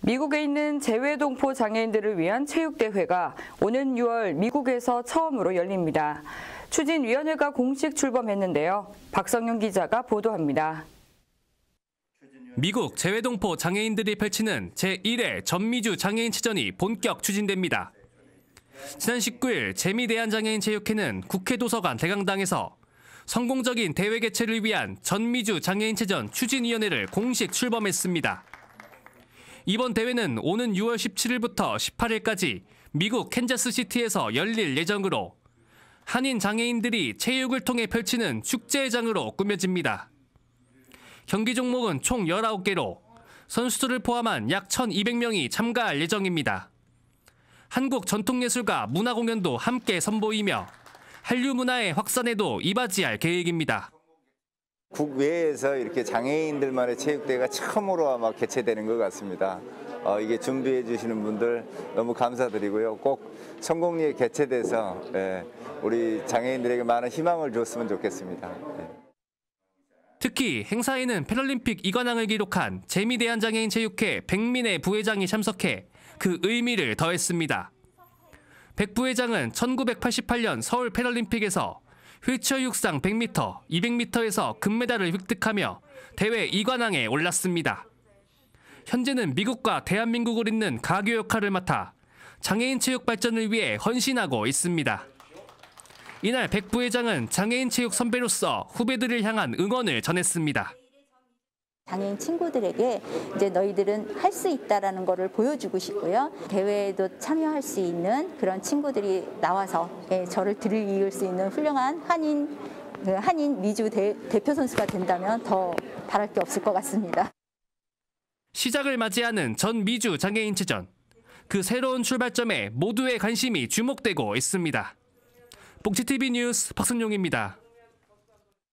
미국에 있는 재외동포 장애인들을 위한 체육대회가 오는 6월 미국에서 처음으로 열립니다. 추진위원회가 공식 출범했는데요. 박성윤 기자가 보도합니다. 미국 재외동포 장애인들이 펼치는 제1회 전미주 장애인체전이 본격 추진됩니다. 지난 19일 재미대한장애인 체육회는 국회도서관 대강당에서 성공적인 대회 개최를 위한 전미주 장애인체전 추진위원회를 공식 출범했습니다. 이번 대회는 오는 6월 17일부터 18일까지 미국 캔자스시티에서 열릴 예정으로 한인 장애인들이 체육을 통해 펼치는 축제장으로 꾸며집니다. 경기 종목은 총 19개로 선수들을 포함한 약 1,200명이 참가할 예정입니다. 한국 전통예술과 문화공연도 함께 선보이며 한류 문화의 확산에도 이바지할 계획입니다. 국외에서 이렇게 장애인들만의 체육대회가 처음으로 아마 개최되는 것 같습니다. 이게 준비해 주시는 분들 너무 감사드리고요. 꼭 성공리에 개최돼서 우리 장애인들에게 많은 희망을 줬으면 좋겠습니다. 특히 행사에는 패럴림픽 2관왕을 기록한 재미대한장애인체육회 백민혜 부회장이 참석해 그 의미를 더했습니다. 백 부회장은 1988년 서울 패럴림픽에서 휠체어 육상 100m, 200m에서 금메달을 획득하며 대회 2관왕에 올랐습니다. 현재는 미국과 대한민국을 잇는 가교 역할을 맡아 장애인 체육 발전을 위해 헌신하고 있습니다. 이날 백 부회장은 장애인 체육 선배로서 후배들을 향한 응원을 전했습니다. 장애인 친구들에게 이제 너희들은 할 수 있다라는 것을 보여주고 싶고요. 대회에도 참여할 수 있는 그런 친구들이 나와서 저를 들을 이을 수 있는 훌륭한 한인 미주 대표 선수가 된다면 더 바랄 게 없을 것 같습니다. 시작을 맞이하는 전 미주 장애인체전. 그 새로운 출발점에 모두의 관심이 주목되고 있습니다. 복지TV 뉴스 박순용입니다.